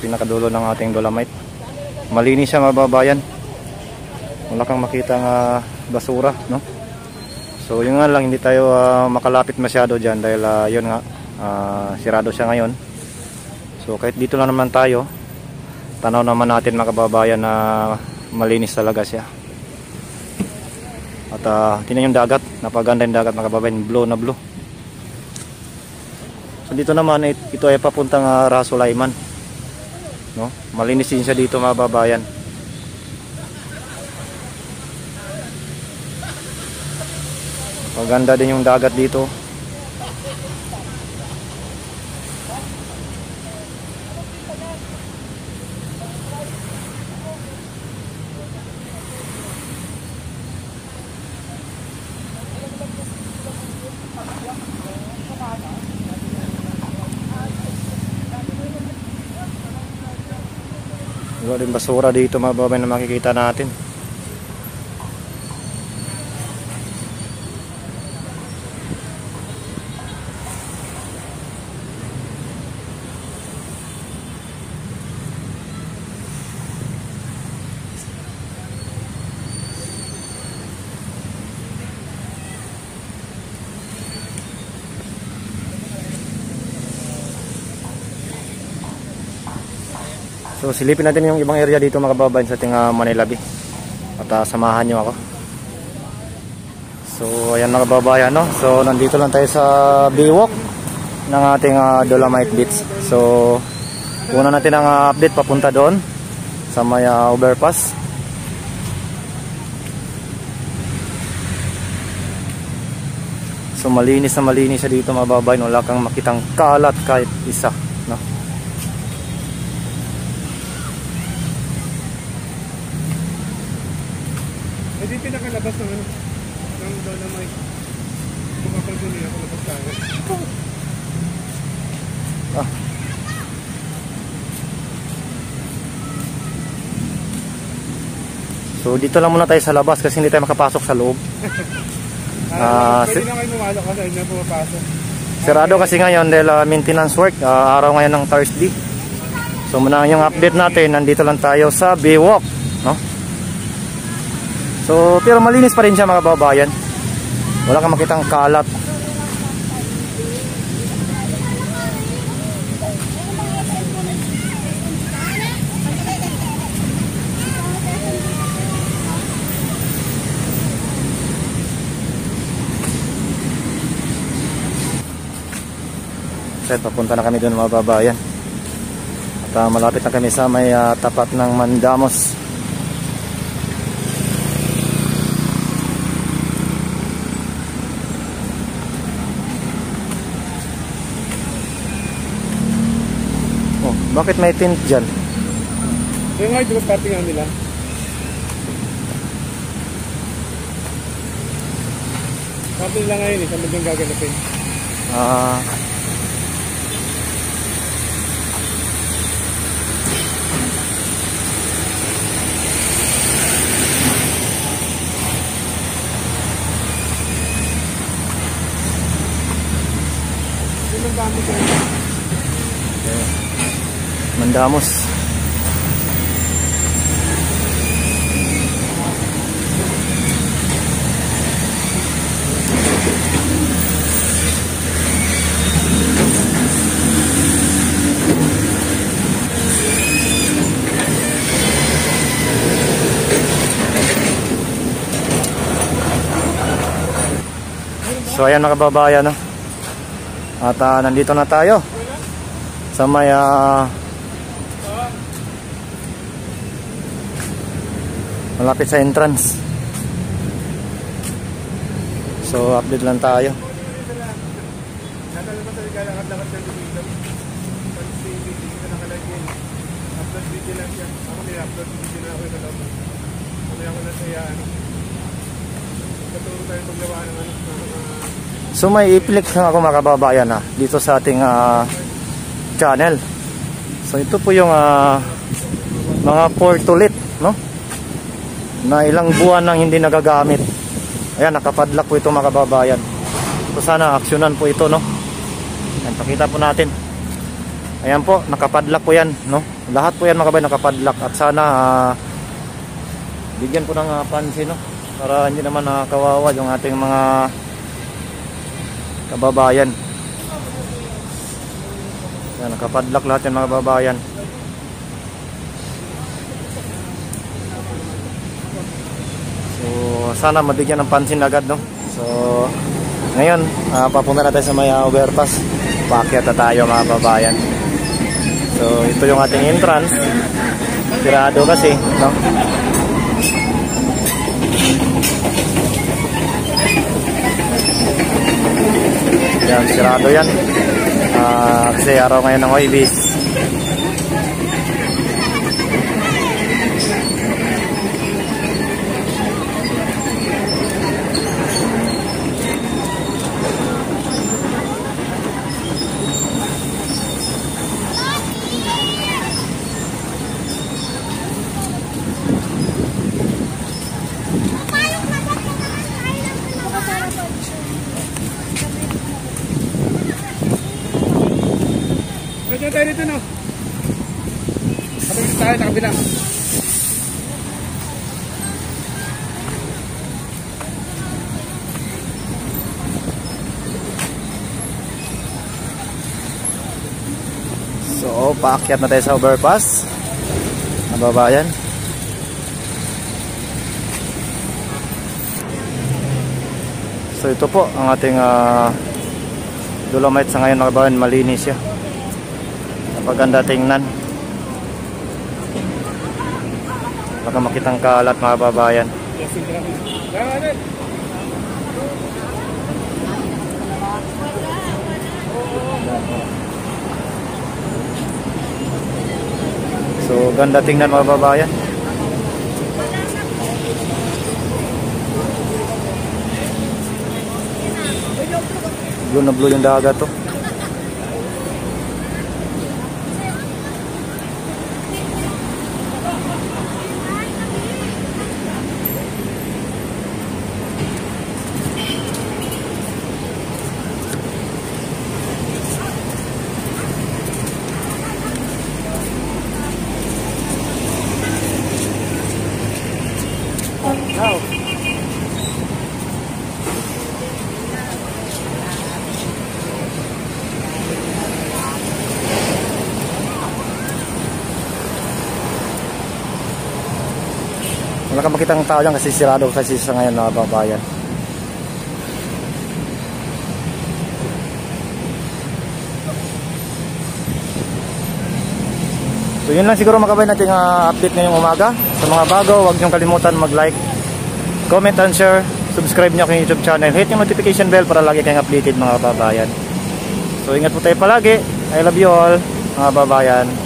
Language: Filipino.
pinakadulo ng ating dolomite. Malinis siya mga kababayan. Wala kang makitang basura, no? So yun nga lang, hindi tayo makalapit masyado dyan dahil yun nga, sirado siya ngayon. So kahit dito lang naman tayo, tanaw naman natin mga kababayan na malinis talaga siya. At tingnan yung dagat, napaganda yung dagat mga kababayan, blue na blue. So dito naman, ito ay papuntang Ras Sulaiman, no? Malinis din siya dito mga kababayan. Maganda din yung dagat dito. Wala din basura dito mga kababayan na makikita natin. So silipin natin yung ibang area dito mga kababayan sa ating Manila Bay. At samahan nyo ako. So ayan mga kababayan, no? So nandito lang tayo sa Baywalk ng ating Dolomite Beach. So una natin ang update papunta doon sa may overpass. So malinis na malinis siya dito mga kababayan. Wala kang makitang kalat kahit isa, no? Hindi pinakalabas ng Dolomite. Bumapansin niya ako labas tayo. So dito lang muna tayo sa labas kasi hindi tayo makapasok sa loob. Pwede na kayo mamalo kasi hindi na pumapasok. Sirado kasi ngayon dahil maintenance work. Araw ngayon ng Thursday. So muna yung update natin. Nandito lang tayo sa Baywalk, no? So pero malinis pa rin siya mga kababayan. Wala kang makitang kalat. So papunta na kami doon mga kababayan. At malapit na kami sa may tapat ng Mandamos. Bakit may tent dyan? Yung nga yung party nga nila. Party nila ngayon eh, sa medyo gaganapin. Yung dami kayo. Mandamos. So ayan mga kababayan, no? At nandito na tayo sa may malapit sa entrance. So update lang tayo. So may i-click lang ako mga kababayan dito sa ating channel. So ito po yung mga portulit, no? Na ilang buwan nang hindi nagagamit. Ayan, nakapadlock po ito mga kababayan. So sana aksyonan po ito, no? Ayan, pakita po natin. Ayan po, nakapadlock po yan, no? Lahat po yan mga kabayan nakapadlock, at sana bigyan po ng pansin, no? Para hindi naman kawawa yung ating mga kababayan. Yan, nakapadlock lahat yan mga kababayan. So sana mabigyan ng pansin agad, no? So ngayon papunta na tayo sa may overpass. Paakyat na tayo mga kababayan. So ito yung ating entrance. Sirado kasi, no? Yan, sirado yan. Kasi araw ngayon ng Huwebes. Pwede tayo dito, no? Kapag tayo sa kabila. So paakyat na tayo sa overpass, kababayan. So ito po ang ating Dolomite sa ngayon mga kababayan. Malinis siya, napaganda tingnan. Baka makitang kalat mga kababayan. So ganda tingnan mga kababayan. Blue na blue yung dagat to. Wow. Wala kang makitang tao dyan kasi sirado kasi sa ngayon na babayan. So yun lang siguro mga kabayan natin update ngayong umaga. Sa mga bago, huwag niyong kalimutan mag-like, comment and share, subscribe niyo aking YouTube channel, hit yung notification bell para lagi kayong updated mga kababayan. So ingat po tayo palagi. I love you all mga kababayan.